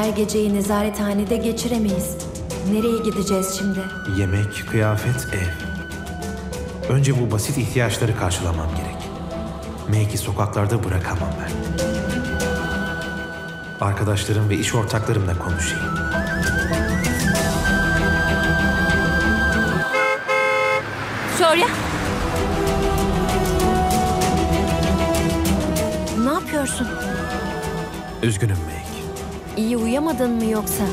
her geceyi nezarethanede geçiremeyiz. Nereye gideceğiz şimdi? Yemek, kıyafet, ev. Önce bu basit ihtiyaçları karşılamam gerek. Meg'i sokaklarda bırakamam ben. Arkadaşlarım ve iş ortaklarımla konuşayım. Şorya! Ne yapıyorsun? Üzgünüm Meg. İyi uyuyamadın mı yoksa?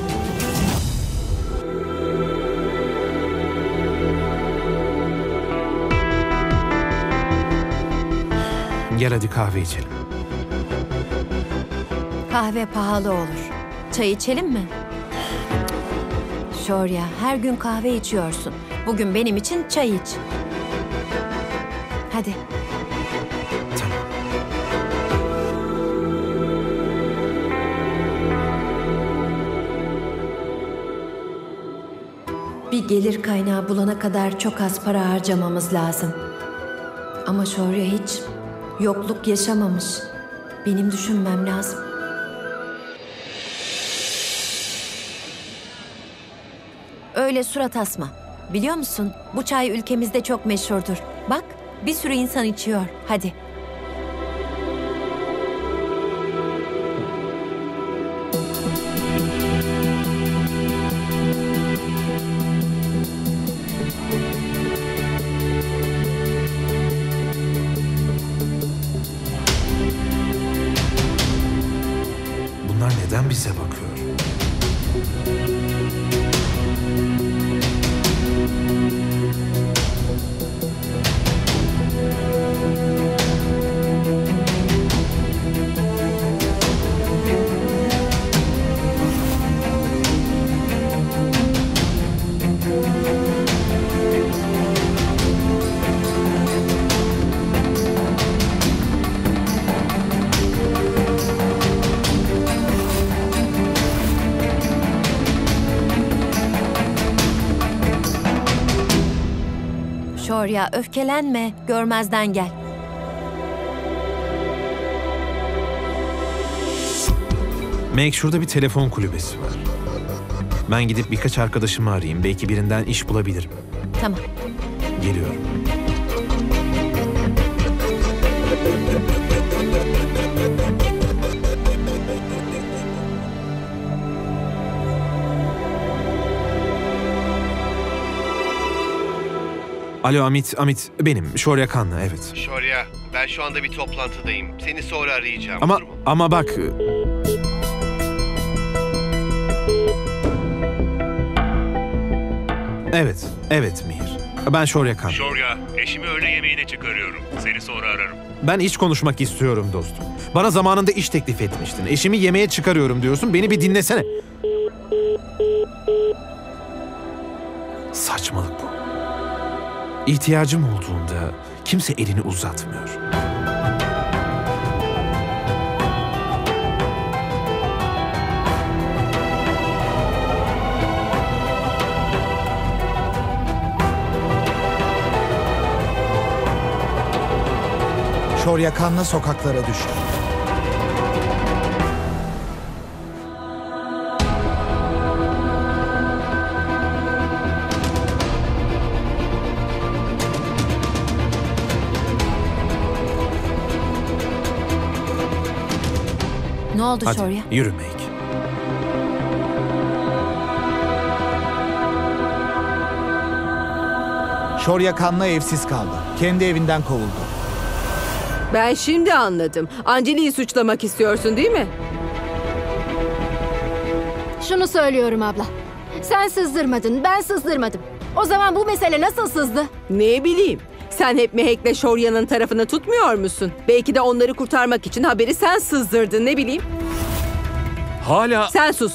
Gel hadi kahve içelim. Kahve pahalı olur. Çay içelim mi? Şorya, her gün kahve içiyorsun. Bugün benim için çay iç. Hadi. Tamam. Bir gelir kaynağı bulana kadar çok az para harcamamız lazım. Ama Şorya hiç yokluk yaşamamış. Benim düşünmem lazım. Öyle surat asma. Biliyor musun? Bu çay ülkemizde çok meşhurdur. Bak, bir sürü insan içiyor. Hadi. Bunlar neden bize bakıyor? Şorya, öfkelenme. Görmezden gel. Meg, şurada bir telefon kulübesi var. Ben gidip birkaç arkadaşımı arayayım. Belki birinden iş bulabilirim. Tamam. Geliyorum. Alo Amit benim. Şorya Khan'la, evet. Şorya, ben şu anda bir toplantıdayım. Seni sonra arayacağım. Ama olur mu? ama bak... Evet Mihir. Ben Şorya Khan. Şorya, eşimi öğle yemeğine çıkarıyorum. Seni sonra ararım. Ben iş konuşmak istiyorum dostum. Bana zamanında iş teklif etmiştin. Eşimi yemeğe çıkarıyorum diyorsun. Beni bir dinlesene. Saçmalık bu. İhtiyacım olduğunda kimse elini uzatmıyor. Şorya Khan'la sokaklara düştü. Ne oldu Hadi Şorya? yürü Meg. Şorya Khan'la evsiz kaldı. Kendi evinden kovuldu. Ben şimdi anladım. Anceli'yi suçlamak istiyorsun değil mi? Şunu söylüyorum abla. Sen sızdırmadın, ben sızdırmadım. O zaman bu mesele nasıl sızdı? Ne bileyim. Sen hep Mehek'le Şorya'nın tarafını tutmuyor musun? Belki de onları kurtarmak için haberi sen sızdırdın, ne bileyim. Hala... Sen sus.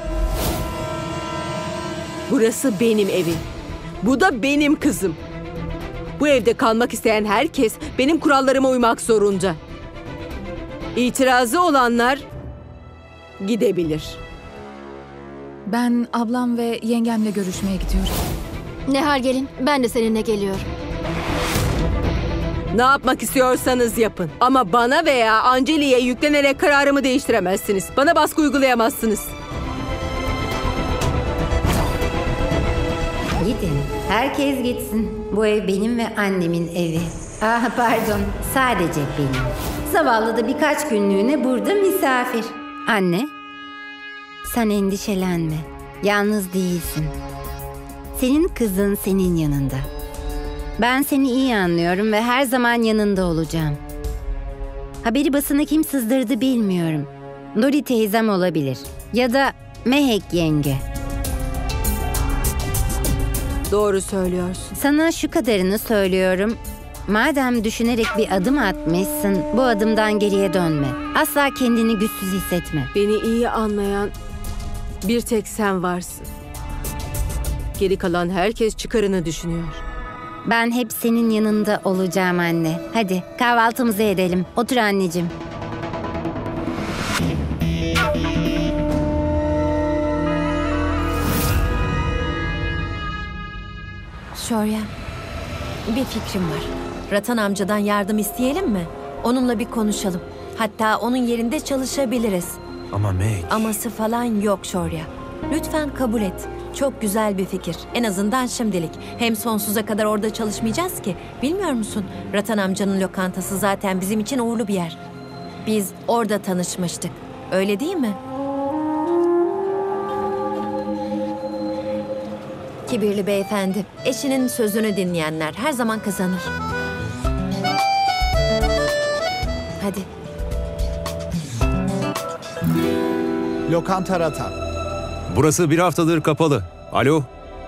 Burası benim evim. Bu da benim kızım. Bu evde kalmak isteyen herkes benim kurallarıma uymak zorunda. İtirazı olanlar gidebilir. Ben ablam ve yengemle görüşmeye gidiyorum. Nehal gelin, ben de seninle geliyorum. Ne yapmak istiyorsanız yapın. Ama bana veya Anceli'ye yüklenerek kararımı değiştiremezsiniz. Bana baskı uygulayamazsınız. Herkes gitsin. Bu ev benim ve annemin evi. Ah pardon, sadece benim. Zavallı da birkaç günlüğüne burada misafir. Anne, sen endişelenme. Yalnız değilsin. Senin kızın senin yanında. Ben seni iyi anlıyorum ve her zaman yanında olacağım. Haberi basına kim sızdırdı bilmiyorum. Dori teyzem olabilir. Ya da Mehek yenge. Doğru söylüyorsun. Sana şu kadarını söylüyorum. Madem düşünerek bir adım atmışsın, bu adımdan geriye dönme. Asla kendini güçsüz hissetme. Beni iyi anlayan bir tek sen varsın. Geri kalan herkes çıkarını düşünüyor. Ben hep senin yanında olacağım anne. Hadi kahvaltımızı edelim. Otur anneciğim. Şorya, bir fikrim var. Ratan amcadan yardım isteyelim mi? Onunla bir konuşalım. Hatta onun yerinde çalışabiliriz. Ama Meg... Aması falan yok Şorya. Lütfen kabul et. Çok güzel bir fikir. En azından şimdilik. Hem sonsuza kadar orada çalışmayacağız ki. Bilmiyor musun? Ratan amcanın lokantası zaten bizim için uğurlu bir yer. Biz orada tanışmıştık. Öyle değil mi? Kibirli beyefendi. Eşinin sözünü dinleyenler her zaman kazanır. Hadi. Lokanta Ratan. Burası bir haftadır kapalı. Alo?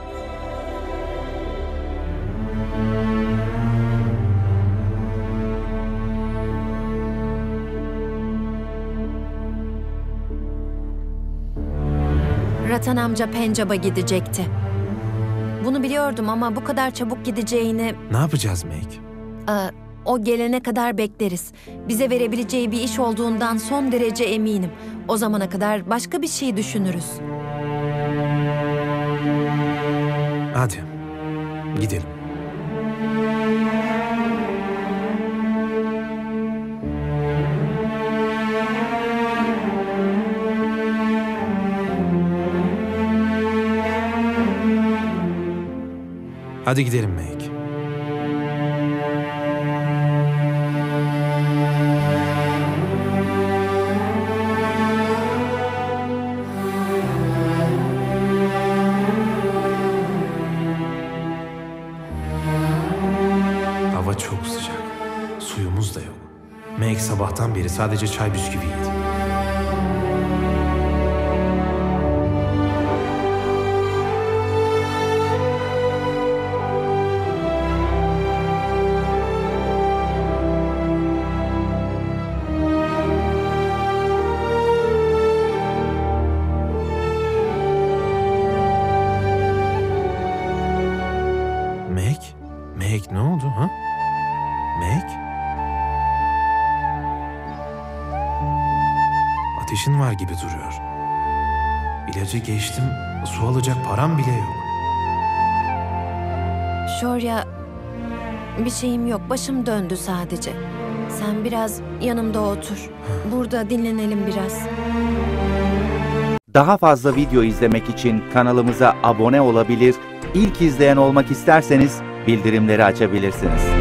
Ratan amca Pencap'a gidecekti. Bunu biliyordum ama bu kadar çabuk gideceğini... Ne yapacağız Meg? O gelene kadar bekleriz. Bize verebileceği bir iş olduğundan son derece eminim. O zamana kadar başka bir şey düşünürüz. Hadi, gidelim. Hadi gidelim Meg. Hava çok sıcak. Suyumuz da yok. Meg sabahtan beri sadece çay bisküvi yedi. Meg ne oldu ha? Meg? Ateşin var gibi duruyor. İlacı geçtim, su alacak param bile yok. Şorya, bir şeyim yok. Başım döndü sadece. Sen biraz yanımda otur. Burada dinlenelim biraz. Daha fazla video izlemek için kanalımıza abone olabilir, İlk izleyen olmak isterseniz bildirimleri açabilirsiniz.